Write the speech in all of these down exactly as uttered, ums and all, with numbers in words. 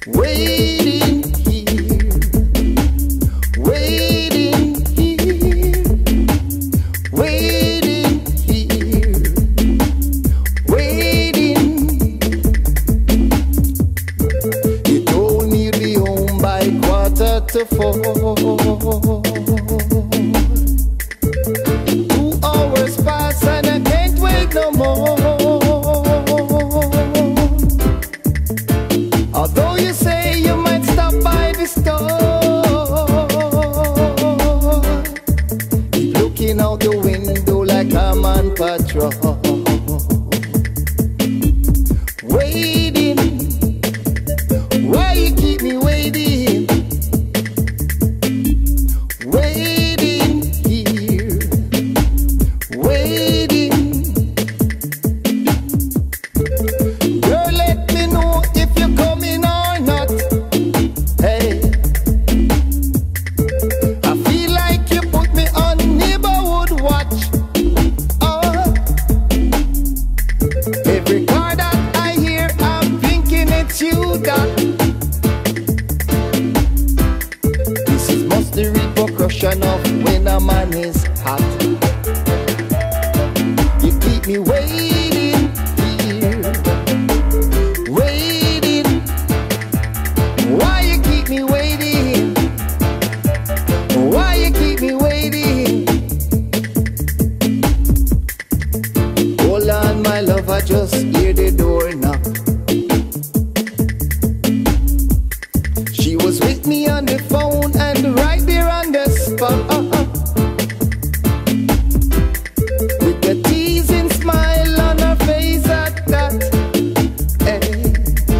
waiting here, waiting here, waiting here, waiting. You told me you'd be home by quarter to four. Two hours pass and I can't wait no more. Although you say you might stop by the store, keep looking out the window like I'm on patrol. Waiting, why you keep me waiting? Waiting here, waiting. Girl, let me know if you're coming or not. Hey, I feel like you put me on neighborhood watch. Oh, every car that I hear, I'm thinking it's you, that. This is must the repercussion of when a man is hot. You keep me waiting here, waiting. Why you keep me waiting? Why you keep me waiting? Hold on, my love, I just hear the door knock. She was with me on the phone and right there on the spot, with the teasing smile on her face at that. Hey,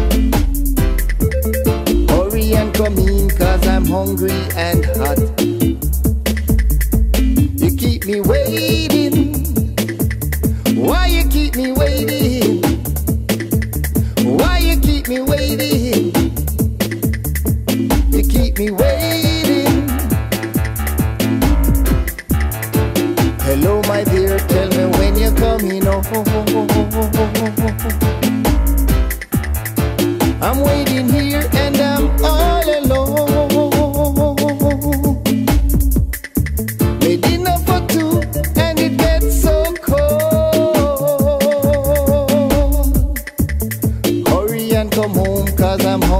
hurry and come in, cause I'm hungry and hot. You keep me waiting. Why you keep me waiting? Why you keep me waiting? You keep me waiting. Hello, my dear, tell me when you're coming home. I'm waiting here and I'm all alone. Made dinner for two and it gets so cold. Hurry and come home, cause I'm